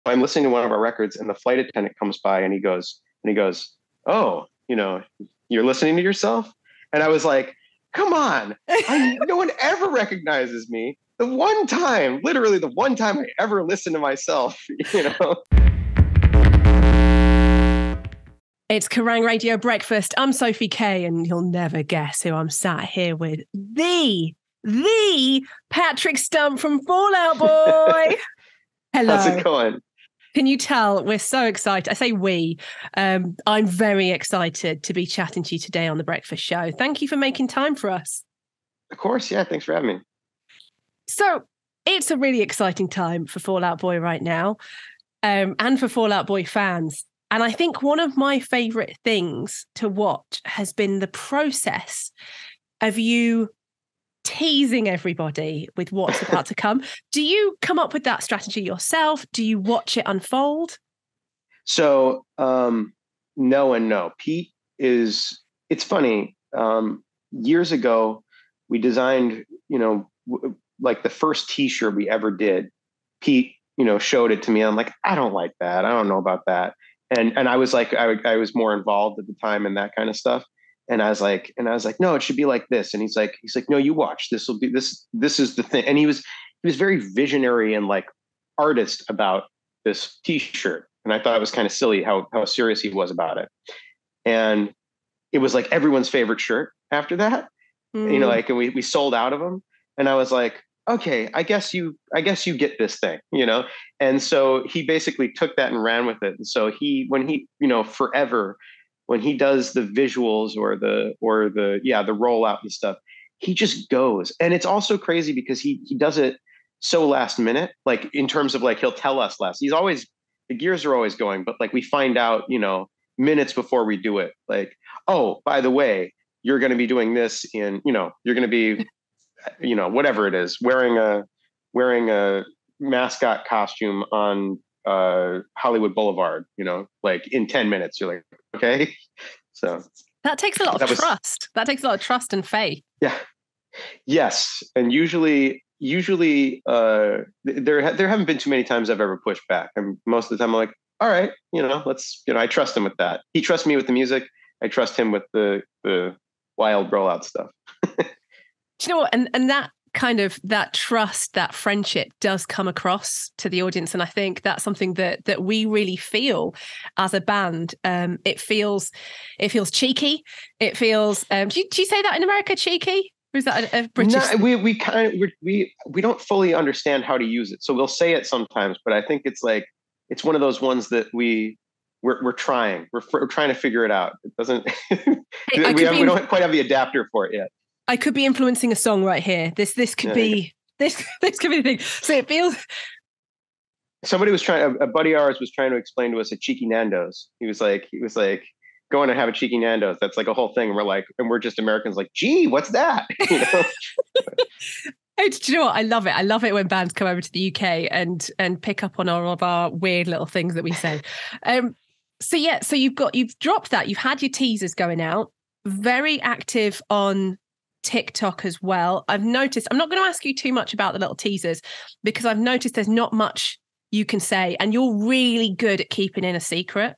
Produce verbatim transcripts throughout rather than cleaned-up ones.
I'm listening to one of our records and the flight attendant comes by and he goes, and he goes, oh, you know, you're listening to yourself? And I was like, come on, I, no one ever recognizes me. The one time, literally the one time I ever listen to myself, you know? It's Kerrang Radio Breakfast. I'm Sophie K, and you'll never guess who I'm sat here with. The, the Patrick Stump from Fall Out Boy. Hello. How's it going? Can you tell we're so excited? I say we. Um, I'm very excited to be chatting to you today on The Breakfast Show. Thank you for making time for us. Of course, yeah. Thanks for having me. So it's a really exciting time for Fall Out Boy right now, um, and for Fall Out Boy fans. And I think one of my favorite things to watch has been the process of you teasing everybody with what's about to come. Do you come up with that strategy yourself? Do you watch it unfold? So um, no and no. Pete is, it's funny. Um, years ago, we designed, you know, w- like the first t-shirt we ever did. Pete, you know, showed it to me. I'm like, I don't like that. I don't know about that. And and I was like, I, I was more involved at the time in that kind of stuff. And I was like, and I was like, no, it should be like this. And he's like, he's like, no, you watch. This will be this. This is the thing. And he was he was very visionary and like artist about this T-shirt. And I thought it was kind of silly how how serious he was about it. And it was like everyone's favorite shirt after that. Mm. You know, like, and we we sold out of them. And I was like, okay, I guess you, I guess you get this thing, you know? And so he basically took that and ran with it. And so he, when he, you know, forever, when he does the visuals or the, or the, yeah, the rollout and stuff, he just goes. And it's also crazy because he, he does it so last minute, like in terms of like, he'll tell us last, he's always, the gears are always going, but like we find out, you know, minutes before we do it, like, oh, by the way, you're going to be doing this in, you know, you're going to be, you know, whatever it is, wearing a wearing a mascot costume on uh, Hollywood Boulevard, you know, like in ten minutes, you're like, okay. So that takes a lot of that trust. Was, that takes a lot of trust and faith. Yeah. Yes. And usually, usually uh, there, there haven't been too many times I've ever pushed back. And most of the time I'm like, all right, you know, let's, you know, I trust him with that. He trusts me with the music. I trust him with the, the wild rollout stuff. Do you know what? And and that kind of that trust, that friendship does come across to the audience. And I think that's something that that we really feel as a band. Um, it feels it feels cheeky. It feels. Um, do, you, do you say that in America, cheeky? Or is that a, a British? No, we we kind of we we we don't fully understand how to use it. So we'll say it sometimes, but I think it's like it's one of those ones that we. We're we're trying. We're, we're trying to figure it out. It doesn't. we, have, we don't quite have the adapter for it yet. I could be influencing a song right here. This this could yeah, be this this could be the thing. So it feels. Somebody was trying. A, a buddy of ours was trying to explain to us a cheeky Nando's. He was like, he was like, going to have a cheeky Nando's. That's like a whole thing. And we're like, and we're just Americans. Like, gee, what's that? You know? Oh, do you know what? I love it. I love it when bands come over to the U K and and pick up on all of our weird little things that we say. Um. So yeah. So you've got you've dropped that. You've had your teasers going out. Very active on TikTok as well. I've noticed, I'm not going to ask you too much about the little teasers because I've noticed there's not much you can say and you're really good at keeping in a secret.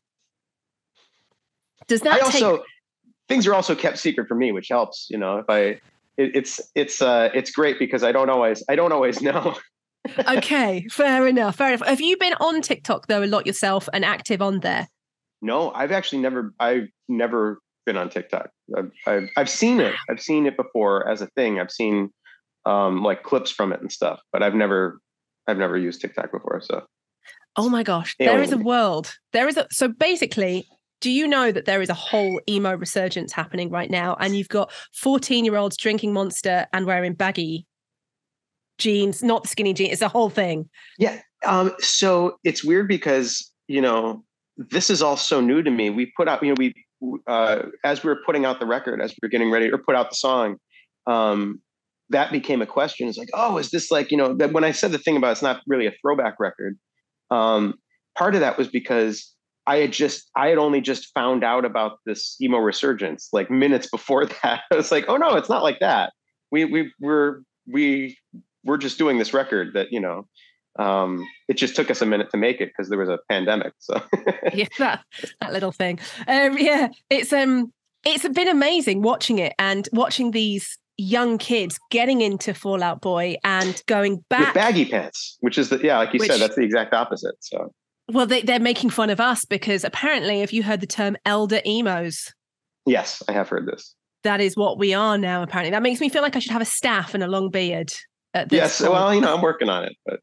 Does that I take... also, things are also kept secret from me, which helps, you know, if I, it, it's, it's, uh, it's great because I don't always, I don't always know. Okay, fair enough, fair enough. Have you been on TikTok though a lot yourself and active on there? No, I've actually never, I've never been on TikTok. I've, I've I've seen it. I've seen it before as a thing. I've seen um, like clips from it and stuff, but I've never I've never used TikTok before. So, oh my gosh, there is a world. There is a so basically. Do you know that there is a whole emo resurgence happening right now, and you've got fourteen-year-olds drinking Monster and wearing baggy jeans, not the skinny jeans. It's a whole thing. Yeah. Um. So it's weird because you know this is all so new to me. We put out you know we. Uh, as we were putting out the record, as we were getting ready or put out the song, um, that became a question. It's like, oh, is this like, you know, that when I said the thing about it's not really a throwback record, um, part of that was because I had just, I had only just found out about this emo resurgence, like minutes before that. I was like, oh no, it's not like that. We, we, we're, we, we're just doing this record that, you know, Um, it just took us a minute to make it because there was a pandemic. So yeah, that, that little thing. Um, yeah, it's um, it's been amazing watching it and watching these young kids getting into Fall Out Boy and going back with baggy pants, which is the yeah, like you which, said, that's the exact opposite. So well, they, they're making fun of us because apparently, have you heard the term elder emos? Yes, I have heard this. That is what we are now. Apparently, that makes me feel like I should have a staff and a long beard. At this yes, point. Well, you know, I'm working on it. But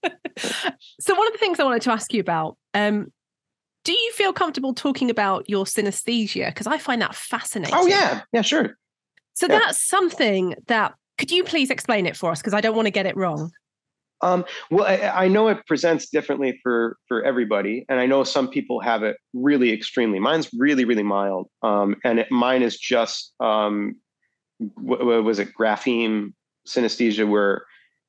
so one of the things I wanted to ask you about, um, do you feel comfortable talking about your synesthesia? Because I find that fascinating. Oh, yeah. Yeah, sure. So yeah. That's something that, could you please explain it for us? Because I don't want to get it wrong. Um, well, I, I know it presents differently for, for everybody. And I know some people have it really extremely. Mine's really, really mild. Um, and it, mine is just, um, what, what was it, grapheme synesthesia, where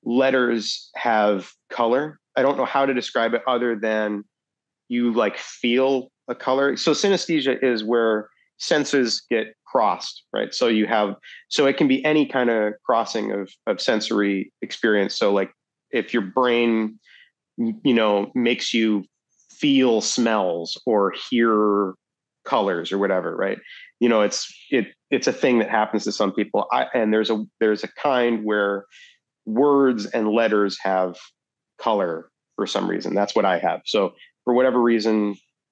letters have color. I don't know how to describe it other than you like feel a color. So synesthesia is where senses get crossed, right? So you have, so it can be any kind of crossing of, of sensory experience. So like if your brain, you know, makes you feel smells or hear colors or whatever, right? You know, it's, it, it's a thing that happens to some people. I, and there's a, there's a kind where words and letters have color for some reason. That's what I have. So for whatever reason,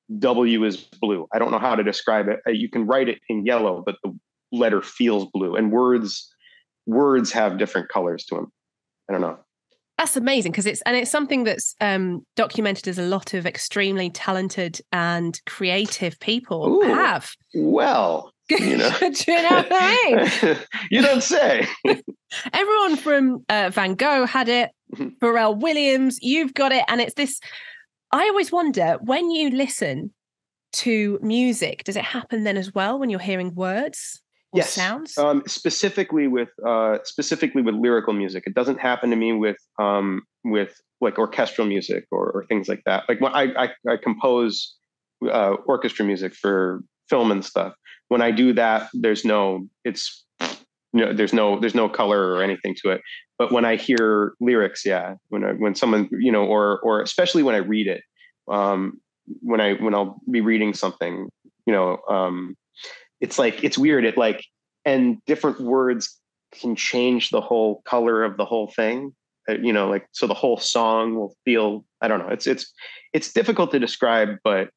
W is blue. I don't know how to describe it. You can write it in yellow, but the letter feels blue, and words, words have different colors to them. I don't know. That's amazing because it's, and it's something that's um, documented as a lot of extremely talented and creative people Ooh, have. Well, you know, Do you know what I mean? You don't say. Everyone from uh, Van Gogh had it, Pharrell Williams, you've got it. And it's this, I always wonder when you listen to music, does it happen then as well when you're hearing words? Yes, sounds um, specifically with uh, specifically with lyrical music. It doesn't happen to me with um, with like orchestral music or, or things like that. Like when I I, I compose uh, orchestra music for film and stuff. When I do that, there's no it's you know there's no there's no color or anything to it. But when I hear lyrics, yeah, when I, when someone you know or or especially when I read it, um, when I when I'll be reading something, you know. Um, It's like, it's weird. It like, and different words can change the whole color of the whole thing. Uh, you know, like, so the whole song will feel, I don't know. It's, it's, it's difficult to describe, but,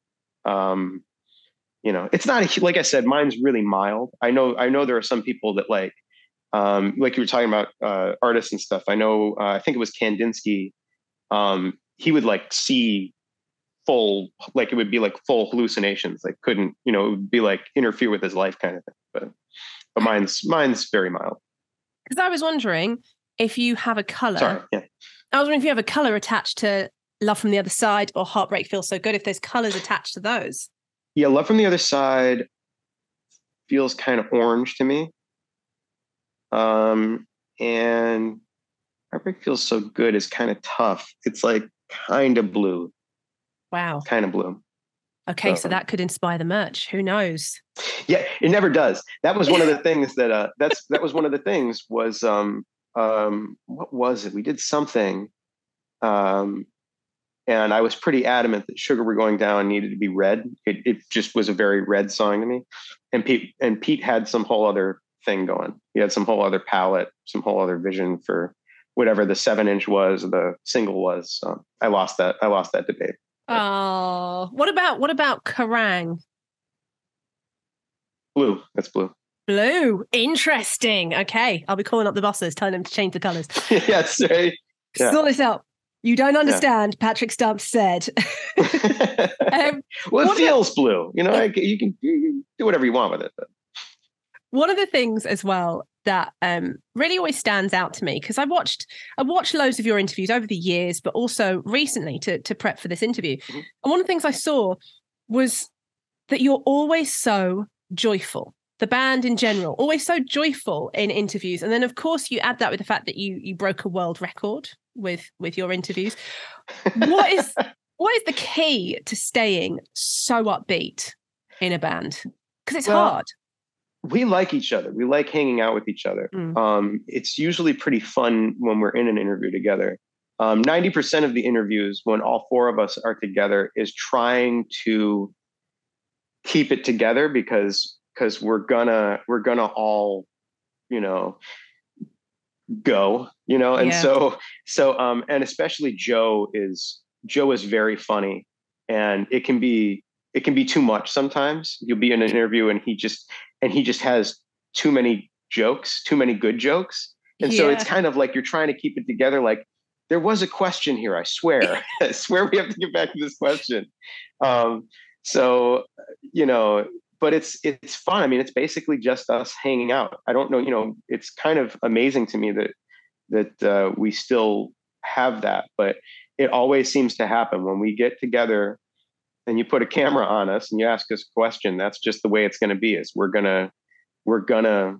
um, you know, it's not, a, like I said, mine's really mild. I know, I know there are some people that like, um, like you were talking about, uh, artists and stuff. I know, uh, I think it was Kandinsky. Um, he would like see full, like it would be like full hallucinations, like couldn't, you know, it would be like interfere with his life kind of thing. But, but mine's, mine's very mild. Because I was wondering if you have a color. Sorry, yeah. I was wondering if you have a color attached to Love from the Other Side or Heartbreak Feels So Good, if there's colors attached to those. Yeah, Love from the Other Side feels kind of orange to me. Um, and Heartbreak Feels So Good is kind of tough. It's like kind of blue. Wow. Kind of blue. Okay, so, so that could inspire the merch. Who knows? Yeah, it never does. That was one of the things that uh that's that was one of the things was um um what was it? We did something um and I was pretty adamant that Sugar We're Going Down needed to be red. It it just was a very red song to me. And Pete and Pete had some whole other thing going. He had some whole other palette, some whole other vision for whatever the seven inch was, the single was. So I lost that. I lost that debate. Oh, what about what about Kerrang? Blue. That's blue. Blue. Interesting. Okay, I'll be calling up the bosses, telling them to change the colours. Yes, right. Yeah. Sort this out. You don't understand. Yeah. Patrick Stump said. um, well, it feels about, blue. You know, I, you, can, you can do whatever you want with it. But. One of the things as well that um, really always stands out to me, because I watched I watched loads of your interviews over the years, but also recently to, to prep for this interview. Mm-hmm. And one of the things I saw was that you're always so joyful. The band in general, always so joyful in interviews. And then, of course, you add that with the fact that you you broke a world record with, with your interviews. What is what is the key to staying so upbeat in a band? Because it's well, hard. We like each other. We like hanging out with each other. Mm. Um, it's usually pretty fun when we're in an interview together. um, ninety percent of the interviews when all four of us are together is trying to keep it together because, because we're gonna, we're gonna all, you know, go, you know, and Yeah. so, so, um, and especially Joe is, Joe is very funny, and it can be, it can be too much sometimes. You'll be in an interview and he just, and he just has too many jokes, too many good jokes. And so it's Yeah. kind of like you're trying to keep it together. Like, there was a question here, I swear. I swear we have to get back to this question. Um, so, you know, but it's it's fun. I mean, it's basically just us hanging out. I don't know, you know, it's kind of amazing to me that that uh, we still have that, but it always seems to happen when we get together and you put a camera on us and you ask us a question. That's just the way it's going to be. Is we're gonna we're gonna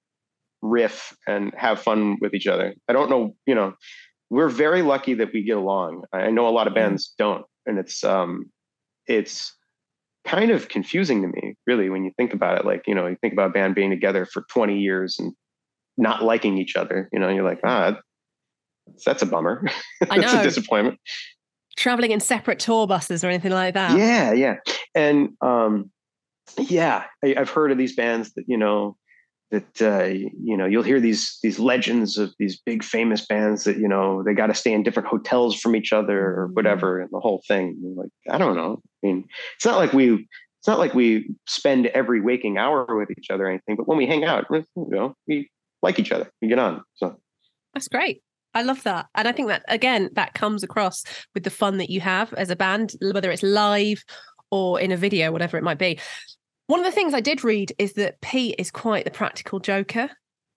riff and have fun with each other. I don't know, you know, we're very lucky that we get along. I know a lot of bands don't, and it's um, it's kind of confusing to me, really, when you think about it. Like, you know, you think about a band being together for twenty years and not liking each other. You know, you're like, ah, that's a bummer. I That's know. a disappointment. Traveling in separate tour buses or anything like that. Yeah, yeah, and um, yeah, I, I've heard of these bands that, you know, that uh, you know, you'll hear these these legends of these big famous bands that, you know, they got to stay in different hotels from each other or whatever, and the whole thing. You're like, I don't know. I mean, it's not like we it's not like we spend every waking hour with each other or anything, but when we hang out, you know, we like each other. We get on. So that's great. I love that. And I think that, again, that comes across with the fun that you have as a band, whether it's live or in a video, whatever it might be. One of the things I did read is that Pete is quite the practical joker.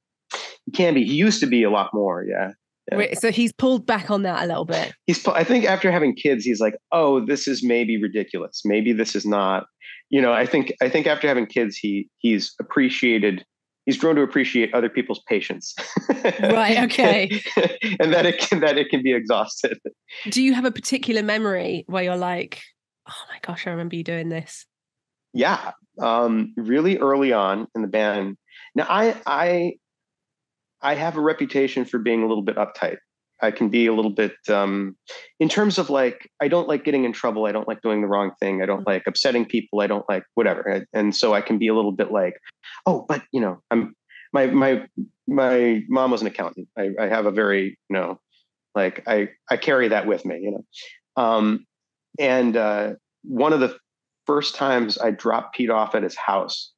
He can be. He used to be a lot more. Yeah. Yeah. So he's pulled back on that a little bit. He's, I think after having kids, he's like, oh, this is maybe ridiculous. Maybe this is not, you know, I think, I think after having kids, he, he's appreciated, he's grown to appreciate other people's patience. Right. Okay. And that it can, that it can be exhausted. Do you have a particular memory where you're like, oh my gosh, I remember you doing this? Yeah. Um, really early on in the band. Now I, I, I have a reputation for being a little bit uptight. I can be a little bit, um, in terms of like, I don't like getting in trouble. I don't like doing the wrong thing. I don't like upsetting people. I don't like whatever. And so I can be a little bit like, oh, but you know, I'm, my, my, my mom was an accountant. I, I have a very, you know, like I, I carry that with me, you know? Um, and, uh, one of the first times I dropped Pete off at his house,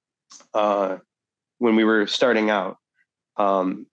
uh, when we were starting out, um,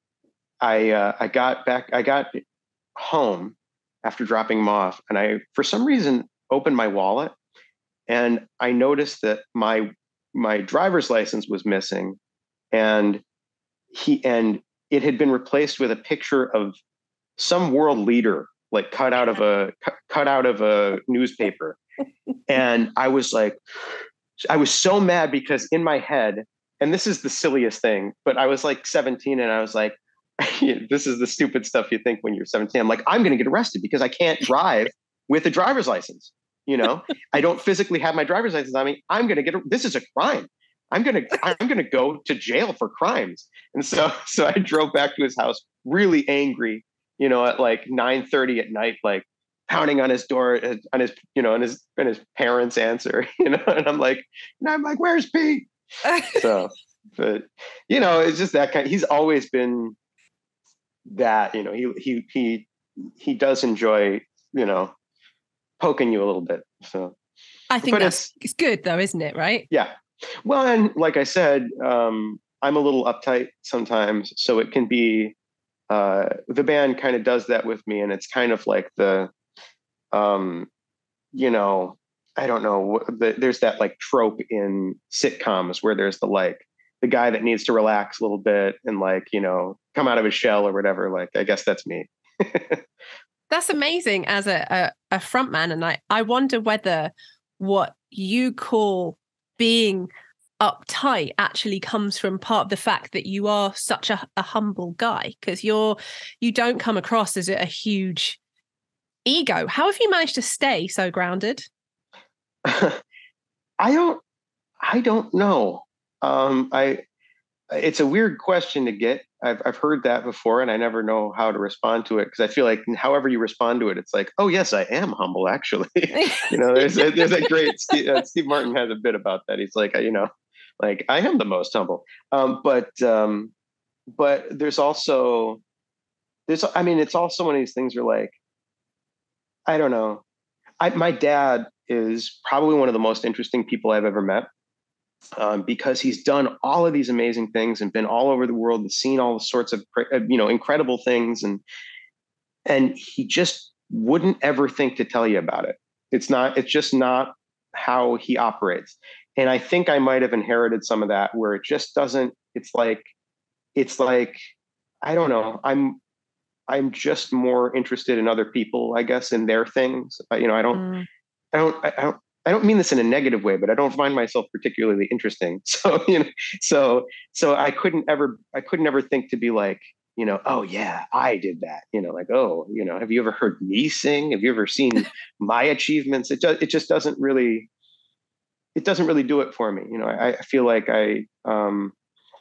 I, uh, I got back, I got home after dropping him off, and I, for some reason, opened my wallet, and I noticed that my, my driver's license was missing, and he, and it had been replaced with a picture of some world leader, like cut out of a, cut out of a newspaper. And I was like, I was so mad because in my head, and this is the silliest thing, but I was like seventeen and I was like, this is the stupid stuff you think when you're seventeen. I'm like, I'm going to get arrested because I can't drive with a driver's license. You know, I don't physically have my driver's license on me. I'm going to get, this is a crime. I'm going to, I'm going to go to jail for crimes. And so, so I drove back to his house really angry, you know, at like nine thirty at night, like pounding on his door, on his, you know, and his, and his parents answer, you know, and I'm like, and I'm like, where's Pete? So, but you know, it's just that kind. He's always been that. You know, he he he he does enjoy, you know, poking you a little bit. So I think that's it's, it's good though, isn't it? Right? Yeah. Well, and like I said, um, I'm a little uptight sometimes, so it can be. Uh, the band kind of does that with me, and it's kind of like the, um, you know. I don't know. There's that like trope in sitcoms where there's the like the guy that needs to relax a little bit and like, you know, come out of his shell or whatever. Like, I guess that's me. That's amazing as a, a, a front man. And I, I wonder whether what you call being uptight actually comes from part of the fact that you are such a, a humble guy, because you're you don't come across as a huge ego. How have you managed to stay so grounded? I don't, I don't know. Um, I, it's a weird question to get I've I've heard that before, and I never know how to respond to it because I feel like however you respond to it, it's like, oh yes, I am humble actually. You know, there's a, there's a great Steve, uh, Steve Martin has a bit about that. He's like, you know, like I am the most humble. Um, but um, but there's also there's I mean, it's also one of these things where like I don't know. I my dad is probably one of the most interesting people I've ever met. Um, because he's done all of these amazing things and been all over the world and seen all sorts of you know incredible things, and and he just wouldn't ever think to tell you about it. It's not. It's just not how he operates. And I think I might have inherited some of that, where it just doesn't. It's like, it's like I don't know. I'm I'm just more interested in other people, I guess, in their things. You know, I don't. Mm. I don't. I don't. I don't mean this in a negative way, but I don't find myself particularly interesting. So, you know, so, so I couldn't ever, I couldn't ever think to be like, you know, oh yeah, I did that. You know, like, oh, you know, have you ever heard me sing? Have you ever seen my achievements? It just, it just doesn't really, it doesn't really do it for me. You know, I, I feel like I, um,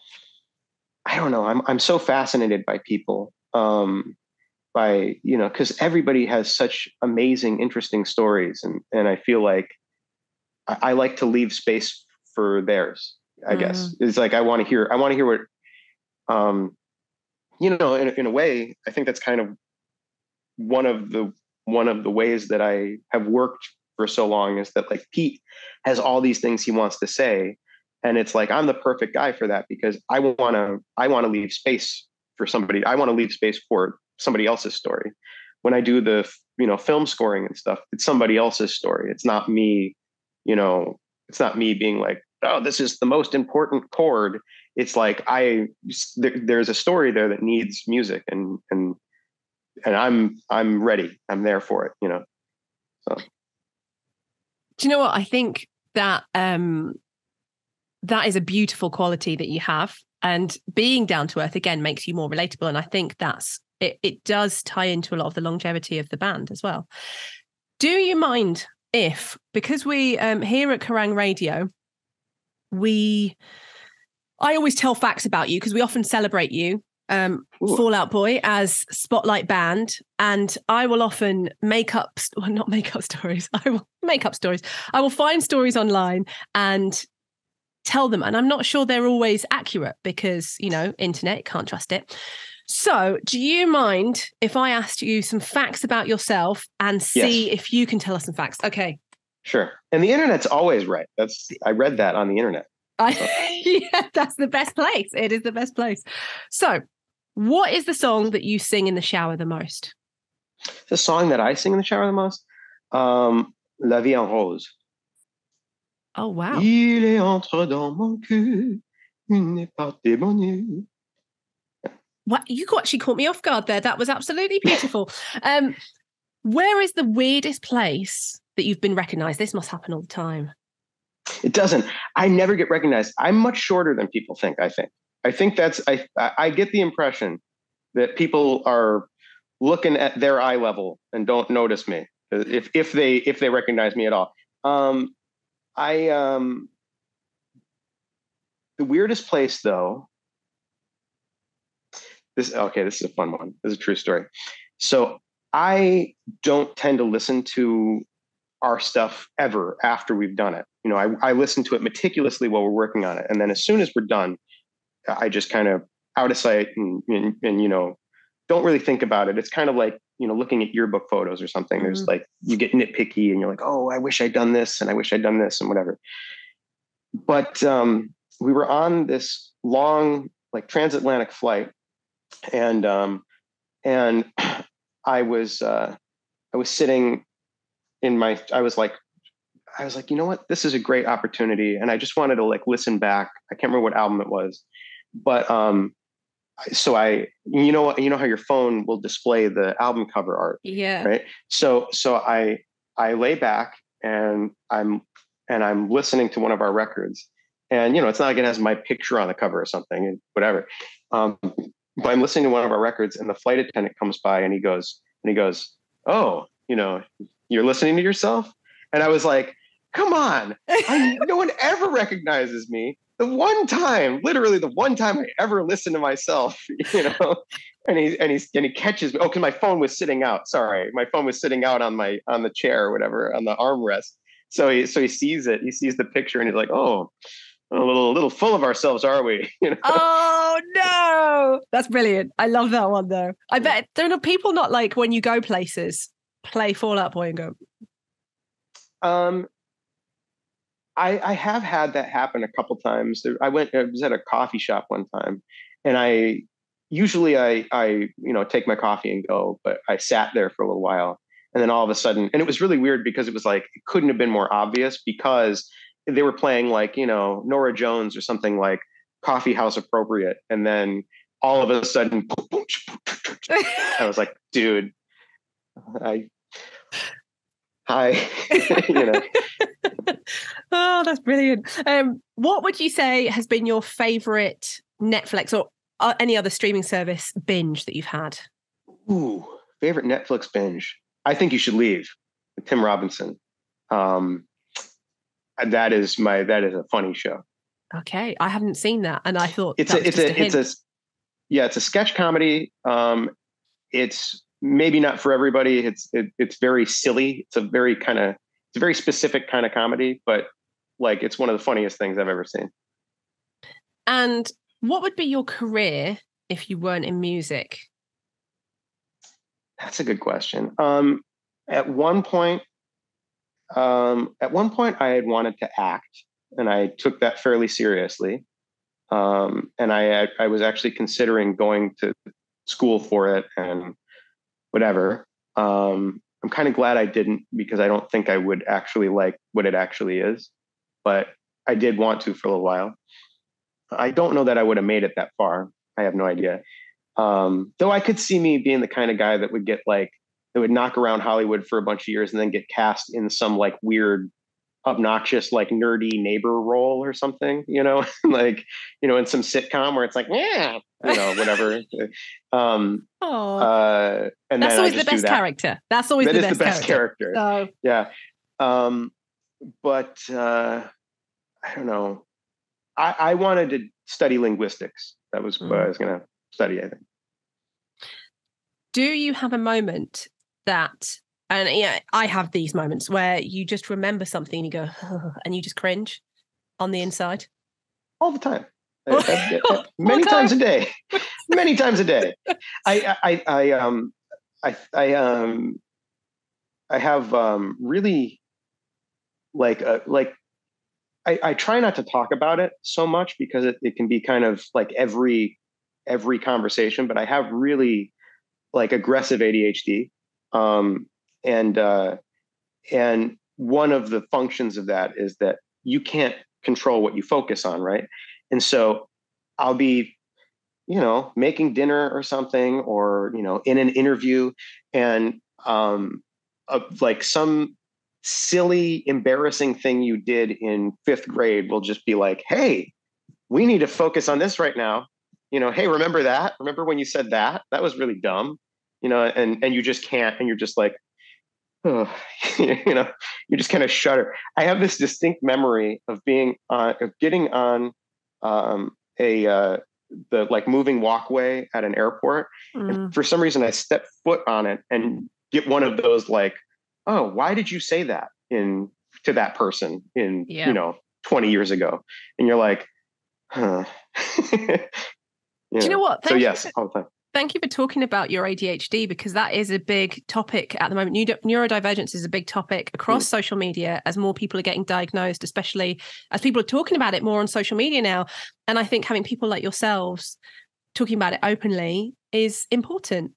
I don't know. I'm, I'm so fascinated by people, um, by, you know, cause everybody has such amazing, interesting stories. And, and I feel like, I like to leave space for theirs, I mm. guess. It's like, I want to hear, I want to hear what, um, you know, in, in a way, I think that's kind of one of the, one of the ways that I have worked for so long is that like Pete has all these things he wants to say. And it's like, I'm the perfect guy for that because I want to, I want to leave space for somebody. I want to leave space for somebody else's story. When I do the, you know, film scoring and stuff, it's somebody else's story. It's not me. You know, it's not me being like, oh, this is the most important chord. It's like I there, there's a story there that needs music, and and and I'm I'm ready. I'm there for it. You know. So. Do you know what I think that um, that is a beautiful quality that you have, and being down to earth again makes you more relatable. And I think that's it. It does tie into a lot of the longevity of the band as well. Do you mind? If, because we um, here at Kerrang Radio, we, I always tell facts about you because we often celebrate you, um, Fall Out Boy, as Spotlight Band. And I will often make up, well, not make up stories, I will make up stories. I will find stories online and tell them. And I'm not sure they're always accurate because, you know, internet, can't trust it. So do you mind if I asked you some facts about yourself and see yes. if you can tell us some facts? Okay. Sure. And the internet's always right. That's I read that on the internet. I, so. Yeah, that's the best place. It is the best place. So what is the song that you sing in the shower the most? The song that I sing in the shower the most? Um, La Vie en Rose. Oh, wow. Il est entre dans mon cul, une part de mon nu. What, you actually caught me off guard there. That was absolutely beautiful. Um, where is the weirdest place that you've been recognized? This must happen all the time. It doesn't. I never get recognized. I'm much shorter than people think, I think. I think that's, I, I get the impression that people are looking at their eye level and don't notice me if, if they, if they recognize me at all. Um, I, um, the weirdest place though, This okay, this is a fun one. This is a true story. So I don't tend to listen to our stuff ever after we've done it. You know, I, I listen to it meticulously while we're working on it. And then as soon as we're done, I just kind of out of sight and, and, and you know, don't really think about it. It's kind of like, you know, looking at yearbook photos or something. Mm-hmm. There's like, you get nitpicky and you're like, oh, I wish I'd done this and I wish I'd done this and whatever. But um, we were on this long, like transatlantic flight. And, um, and I was, uh, I was sitting in my, I was like, I was like, you know what, this is a great opportunity. And I just wanted to like, listen back. I can't remember what album it was, but, um, so I, you know, you know how your phone will display the album cover art. Yeah. Right. So, so I, I lay back and I'm, and I'm listening to one of our records and, you know, it's not like it has my picture on the cover or something and whatever. Um, But I'm listening to one of our records and the flight attendant comes by and he goes, and he goes, oh, you know, you're listening to yourself? And I was like, come on, I, no one ever recognizes me. the one time, literally the one time I ever listened to myself, you know, and he and he's and he catches me. Oh, because my phone was sitting out. Sorry, my phone was sitting out on my on the chair or whatever on the armrest. So he so he sees it. He sees the picture and he's like, oh, a little a little full of ourselves, are we? You know? Oh no, that's brilliant. I love that one though. I bet there are people not like when you go places, play Fall Out Boy and go. Um. I, I have had that happen a couple times. I went, I was at a coffee shop one time, and I usually I I you know take my coffee and go, but I sat there for a little while, and then all of a sudden, and it was really weird because it was like it couldn't have been more obvious because they were playing like you know Nora Jones or something like coffee house appropriate, and then all of a sudden, I was like, dude, I. Hi, you know. Oh, that's brilliant. Um, what would you say has been your favorite Netflix or uh, any other streaming service binge that you've had? Ooh, favorite Netflix binge. I Think You Should Leave with Tim Robinson. Um, that is my that is a funny show. Okay, I haven't seen that, and I thought it's that a was it's just a, a it's a yeah it's a sketch comedy. Um, it's maybe not for everybody. It's it, it's very silly. It's a very kind of it's a very specific kind of comedy, but like it's one of the funniest things I've ever seen. And what would be your career if you weren't in music? That's a good question. Um, at one point, um, at one point, I had wanted to act, and I took that fairly seriously. Um, and I I was actually considering going to school for it and whatever. Um, I'm kind of glad I didn't because I don't think I would actually like what it actually is. But I did want to for a little while. I don't know that I would have made it that far. I have no idea. Um, though I could see me being the kind of guy that would get like, that would knock around Hollywood for a bunch of years and then get cast in some like weird, obnoxious, like nerdy neighbor role or something, you know, like, you know, in some sitcom where it's like, yeah, you know, whatever. um, uh, and that's then always I just the best do that. character. That's always that the, is best the best character. character. So. Yeah. Um, but uh, I don't know. I, I wanted to study linguistics. That was what mm. I was going to study, I think. Do you have a moment that, and yeah, I have these moments where you just remember something and you go, oh, and you just cringe on the inside? All the time. I, I, I, many times a day. Many times a day. I, I, I, um, I, I, um, I have um, really like, uh, like, I, I try not to talk about it so much because it, it can be kind of like every every conversation, but I have really like aggressive A D H D. Um, and uh, and one of the functions of that is that you can't control what you focus on, right? And so I'll be, you know, making dinner or something, or, you know, in an interview, and um, uh, like some silly, embarrassing thing you did in fifth grade will just be like, hey, we need to focus on this right now. You know, hey, remember that? Remember when you said that? That was really dumb. You know, and and you just can't, and you're just like, oh, you know, you just kind of shudder. I have this distinct memory of being on, of getting on um, a uh, the like moving walkway at an airport, mm. and for some reason I step foot on it and get one of those like, oh, why did you say that in to that person in, yeah. you know, twenty years ago? And you're like, huh. you Do you know, know what? Thank so yes, you, all the time. Thank you for talking about your A D H D, because that is a big topic at the moment. Neurodivergence is a big topic across mm. social media as more people are getting diagnosed, especially as people are talking about it more on social media now. And I think having people like yourselves talking about it openly is important.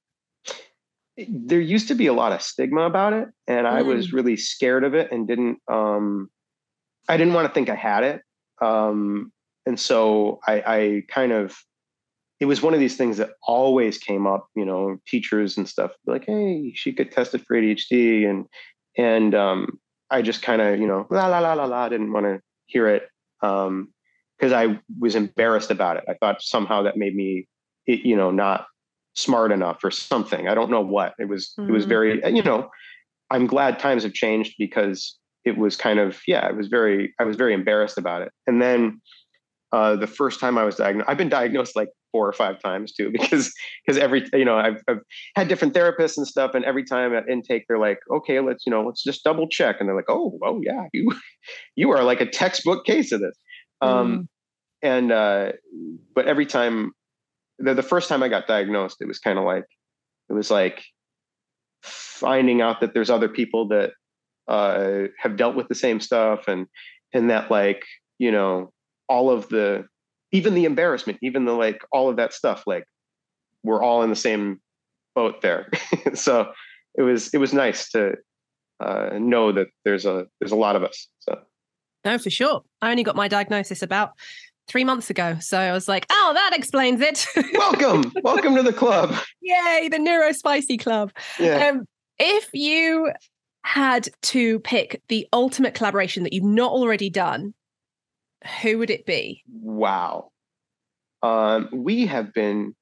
There used to be a lot of stigma about it, and I mm. was really scared of it and didn't, um, I didn't want to think I had it. Um, and so I, I kind of, it was one of these things that always came up, you know, teachers and stuff like, hey, she could test it for A D H D. And, and um, I just kind of, you know, la, la, la, la, la, didn't want to hear it um, because I was embarrassed about it. I thought somehow that made me, it, you know, not smart enough or something. I don't know what it was. Mm. It was very, you know, I'm glad times have changed because it was kind of, yeah, it was very, I was very embarrassed about it. And then uh, the first time I was diagnosed. I've been diagnosed like four or five times too, because because every you know I've, I've had different therapists and stuff, and every time at intake they're like, okay, let's you know let's just double check, and they're like, oh, oh yeah, you you are like a textbook case of this. Mm. Um, and uh, but every time, the, the first time I got diagnosed, it was kind of like it was like finding out that there's other people that uh, have dealt with the same stuff, and and that like you know all of the even the embarrassment, even the like all of that stuff, like we're all in the same boat there. So it was it was nice to uh, know that there's a there's a lot of us. So no, for sure. I only got my diagnosis about three months ago, so I was like, oh, that explains it. Welcome, welcome to the club. Yay, the Neurospicy Club. Yeah. Um, if you had to pick the ultimate collaboration that you've not already done, who would it be? Wow. Um, we have been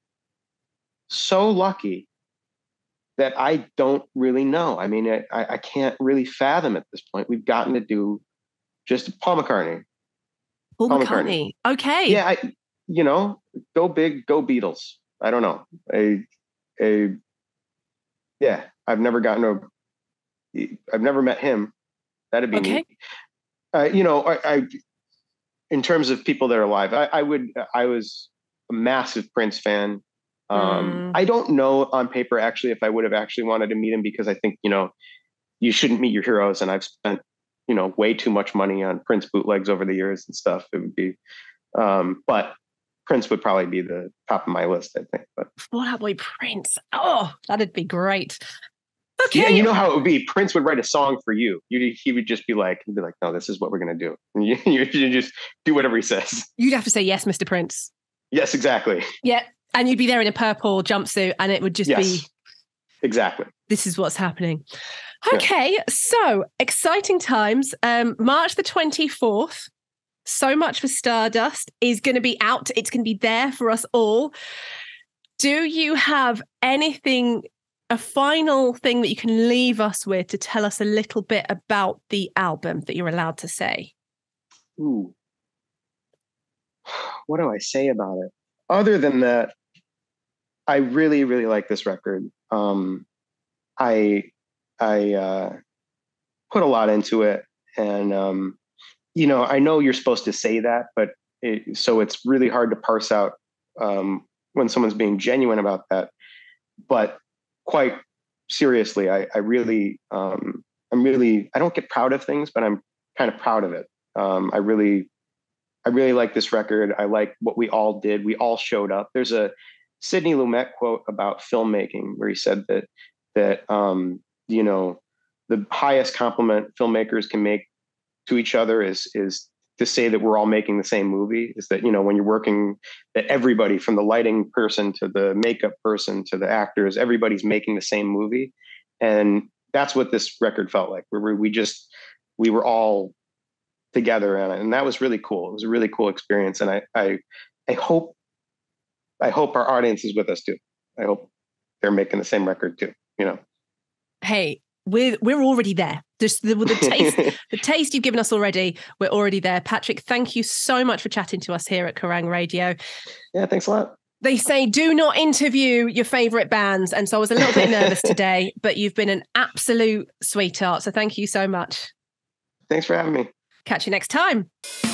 so lucky that I don't really know. I mean, I, I can't really fathom at this point. We've gotten to do just Paul McCartney. Paul, Paul McCartney. McCartney. Okay. Yeah, I, you know, go big, go Beatles. I don't know. A, a, yeah, I've never gotten to, I've never met him. That'd be okay. Neat. Uh, you know, I, I in terms of people that are alive, I, I would, I was a massive Prince fan. Um, mm. I don't know on paper, actually, if I would have actually wanted to meet him, because I think, you know, you shouldn't meet your heroes. And I've spent, you know, way too much money on Prince bootlegs over the years and stuff. It would be, um, but Prince would probably be the top of my list, I think. But what about boy Prince? Oh, that'd be great. Okay. Yeah, and you know how it would be. Prince would write a song for you. You he would just be like, he'd be like, no, this is what we're gonna do. And you, you just do whatever he says. You'd have to say yes, Mister Prince. Yes, exactly. Yeah, and you'd be there in a purple jumpsuit, and it would just yes. be exactly. This is what's happening. Okay, yeah. So exciting times. Um, March the twenty-fourth. So Much for Stardust is going to be out. It's going to be there for us all. Do you have anything, a final thing that you can leave us with to tell us a little bit about the album that you're allowed to say? Ooh. What do I say about it? Other than that, I really, really like this record. Um, I I uh, put a lot into it, and um, you know, I know you're supposed to say that, but it, so it's really hard to parse out um, when someone's being genuine about that. But quite seriously, I, I really, um, I'm really, I don't get proud of things, but I'm kind of proud of it. Um, I really, I really like this record. I like what we all did. We all showed up. There's a Sidney Lumet quote about filmmaking where he said that that um, you know, the highest compliment filmmakers can make to each other is is to say that we're all making the same movie. Is that, you know, when you're working, that everybody from the lighting person to the makeup person to the actors, everybody's making the same movie. And that's what this record felt like. We were, we just, we were all together on it. And that was really cool. It was a really cool experience. And I, I, I hope, I hope our audience is with us too. I hope they're making the same record too, you know? Hey, we're, we're already there. Just the, the taste, the taste you've given us already, we're already there. Patrick, thank you so much for chatting to us here at Kerrang Radio. Yeah, thanks a lot. They say do not interview your favorite bands. And so I was a little bit nervous today, but you've been an absolute sweetheart. So thank you so much. Thanks for having me. Catch you next time.